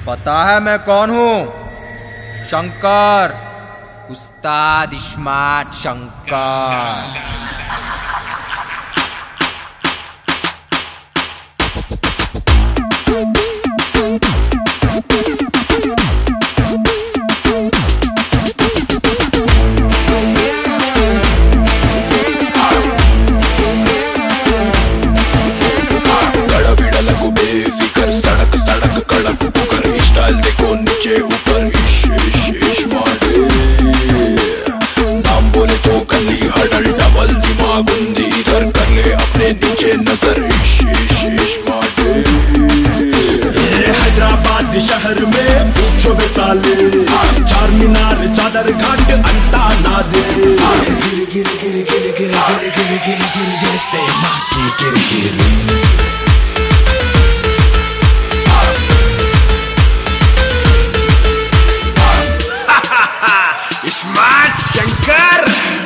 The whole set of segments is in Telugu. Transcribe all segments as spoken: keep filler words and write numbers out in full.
पता है मैं कौन हूँ? शंकर, उस्ताद इस्मार्ट शंकर। ऊपर इश इश इश मारे नाम बोले तो गली हडल डबल दिमाग उंदी इधर कर ले अपने नीचे नजर इश इश इश मारे हैदराबाद शहर में पूछो बे साले चार मीनार चादर घाट अंता ना दे गिर गिर गिर गिर गिर गिर गिर गिर गिर जैसे माटी गिर गिर इस्मार्ट शंकर।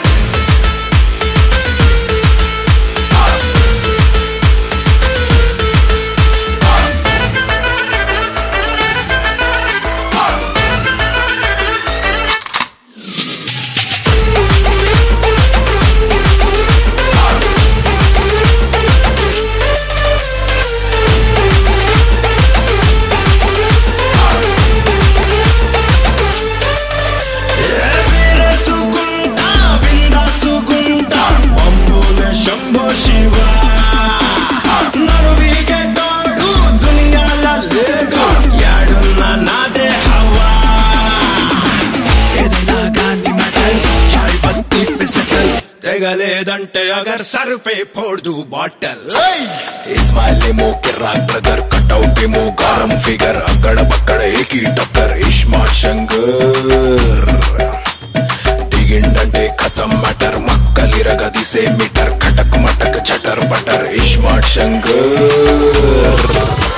తెగలేదంటే అగర్ సర్ పే ఫోड़ दूं బాటల్ इस्माइल मो किराक ब्रदर कटआउट मो गरम फिगर अकड़ बकड़ एक ही टक्कर इस्मार्ट शंकर दिगिंडंटे खत्म मैटर मक्कलिरग दिसे मीटर खटक मटक चटर पटर इस्मार्ट शंकर।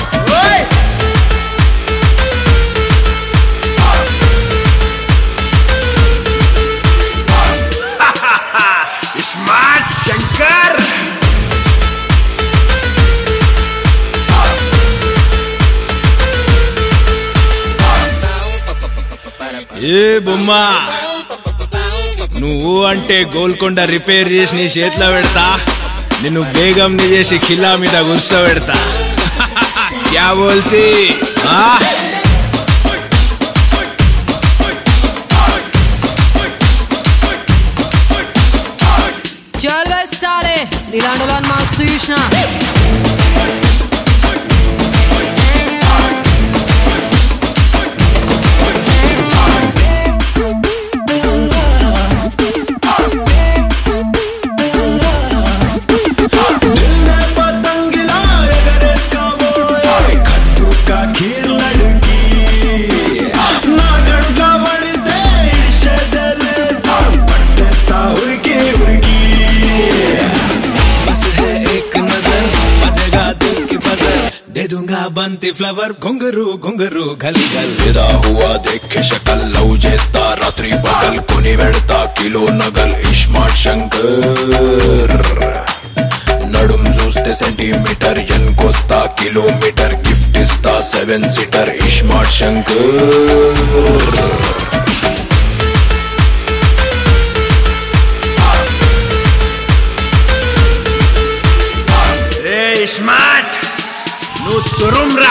इस्मार्ट शंकर। ఏ బొమ్మా నువ్వు అంటే గోల్కొండ రిపేర్ చేసి నీ చేతిలో పెడతా, నిన్ను బేగం ని చేసి ఖిల్లా మీద కూర్చోబెడతా। క్యా బోల్తీ? चल बस साले इलांडोलान मास्तु युष्णा दे दूंगा बंती फ्लावर घुंगरू घुंगरू गल गल फिदा हुआ देखे शकल लव చేస్తా రాత్రి పగల్ కొని వెడతా కిలో నగల్ ఇస్మార్ట్ శంకర్ నడుం చూస్తే సెంటీమీటర్ ఎన్కొస్తా కిలోమీటర్ గిఫ్ట్ ఇస్తా సెవెన్ సీటర్ ఇస్మార్ట్ శంకర్। రే ఇస్మార్ట్ నువ్వు తురుం